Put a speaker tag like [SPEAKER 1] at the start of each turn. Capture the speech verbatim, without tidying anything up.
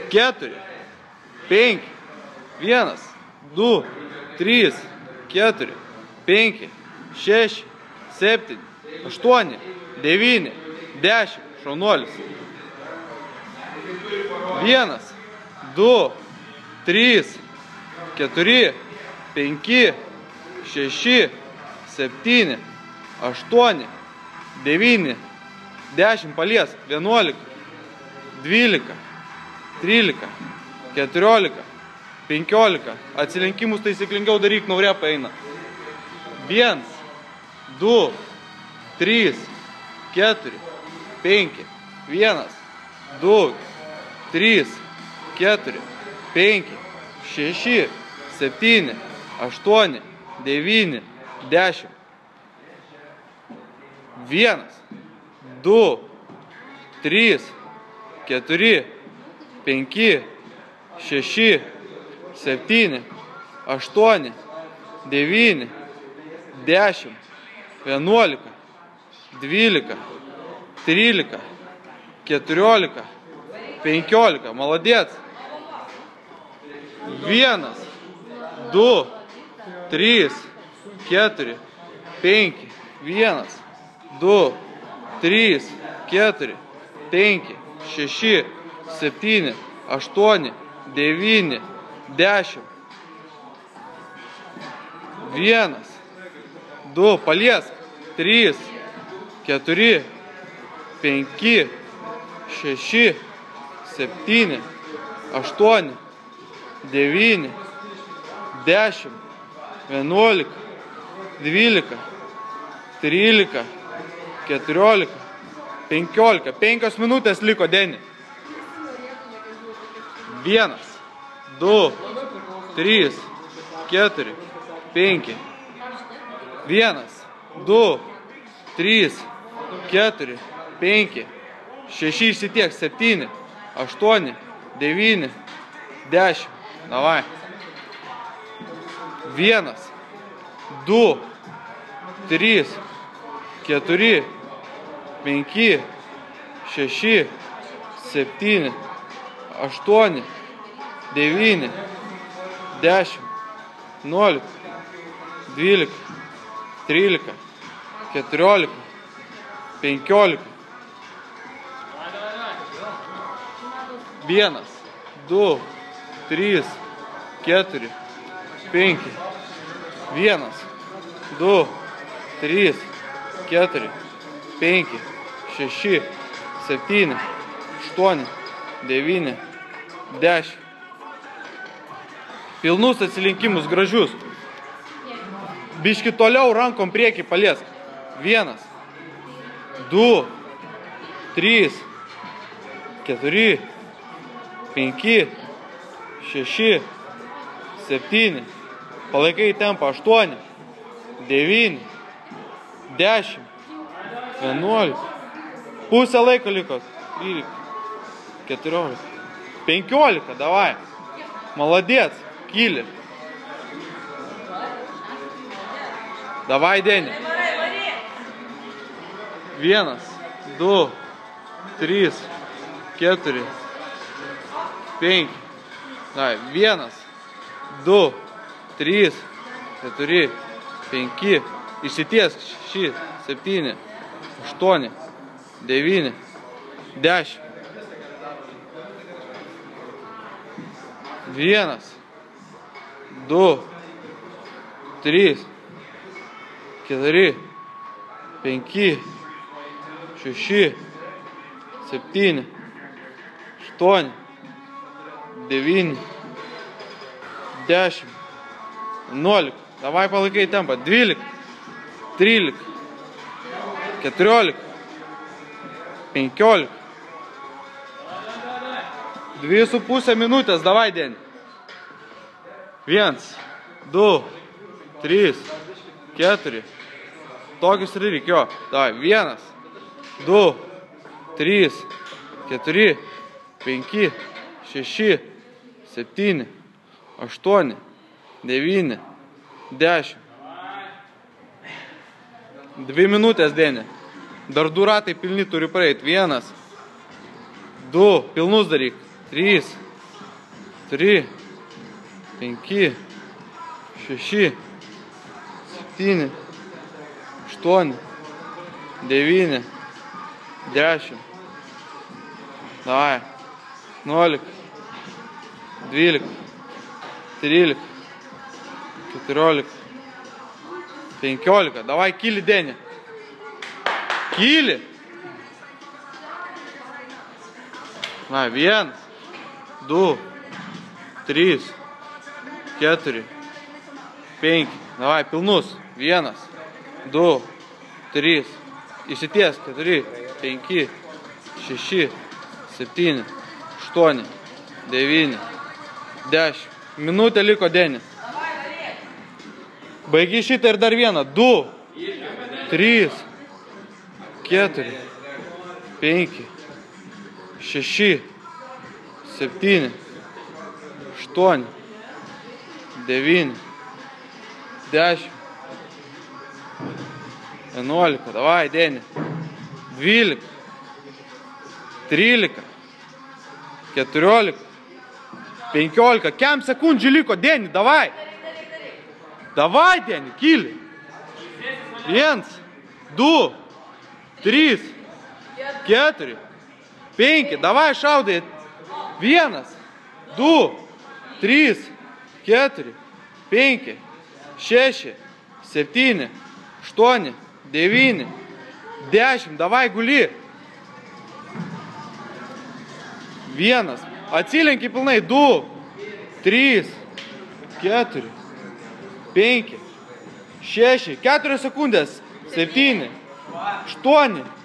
[SPEAKER 1] keturi, penki, vienas, du, trys, keturi, penki, šeši, septyni, aštuoni, devyni, dešimt, šaunuolis. vienas, du, trys, keturi, penki, šeši, septyni, aštuoni, devyni, dešimt, palies, vienuolika, dvylika, trylika, keturiolika, penkiolika, atsilenkimus taisyklingiau daryk, naurėpa eina. vienas, du, trys, keturi, penki, vienas, du, trys, keturi, penki, šeši, septyni, aštuoni, devyni, dešimt. vienas, du, trys, keturi, penki, šeši, septyni, aštuoni, devyni, dešimt, vienuolika, dvylika, trylika, keturiolika, penkiolika. Молодец. vienas, du, trys, keturi, penki, vienas, du, trys, keturi, penki, šeši, septyni, aštuoni, devyni, dešimt. vienas, du, paliesk, trys, keturi, penki, šeši, septyni, aštuoni, devyni, dešimt, vienuolika, dvylika, trylika, keturiolika, penkiolika. Penkios minutės liko, Deni. vienas, du, trys, keturi, penki. vienas, du, trys, keturi, penki, šeši, išsitiek, septyni, aštuoni, devyni, dešimt. Davai. vienas, du, trys, keturi, penki, šeši, septyni, aštuoni, devyni, dešimt, vienuolika, dvylika, trylika, keturiolika, penkiolika. vienas, du, trys, keturi, penki. vienas, du, trys, keturi, penki, šeši, septyni, aštuoni, devyni, dešimt. Pilnus atsilinkimus, gražius. Biški toliau rankom priekį paliesk. vienas, du, trys, keturi, penki, šeši, septyni. Palaikai tempą, aštuoni, devyni, dešimt, vienuolika. Pusę laiko liko, trylika, keturiolika, penkiolika, davai. Молодец, kyli. Davai, Deni. vienas, du, trys, keturi, penki. Davai, vienas, du, trys, keturi, penki. Išsitiesk, šeši, septyni, aštuoni, devyni, dešimt. vienas, du, trys, keturi, penki, šeši, septyni, aštuoni, devyni, dešimt, vienuolika. Davai palaikai tempą. dvylika, trylika, keturiolika, penkiolika. Dvi su pusę minutės, davai, Deni. Vienas, du, trys, keturi. Tokius ir reikėjo. Davai, vienas, du, trys, keturi, penki, šeši, septyni, aštuoni, devyni, dešimt. Dvi minutės, Deni. Dar du ratai pilni turi praeit. Vienas, du, pilnus daryk. Trys, keturi, penki, šeši, septyni, aštuoni, devyni, dešimt. Davai. vienuolika, dvylika, trylika, keturiolika, penkiolika. Davai, kyli, Deni. Kyli. Na, vienas, du, trys, keturi, penki. Davai, pilnus. Vienas, du, trys. Įsities. Keturi, penki, šeši, septyni, aštuoni, devyni, dešimt. Minutė liko, Deni. Baigi šitą ir dar vieną. Du, trys, keturi, penki, šeši, septyni, aštuoni, devyni, dešimt, vienuolika. Davai, Deni. dvylika, trylika, keturiolika, penkiolika. Kem sekundžių liko, Deni, davai. Davai, Deni, kyli. Viens, du, trys, keturi, penki. Davai, šaudai. Vienas, du, trys, keturi, penki, šeši, septyni, aštuoni, devyni, dešimt. Davai, guli. Vienas. Atsilenki pilnai. Du, trys, keturi, penki, šeši, keturios sekundės. Septyni, aštuoni,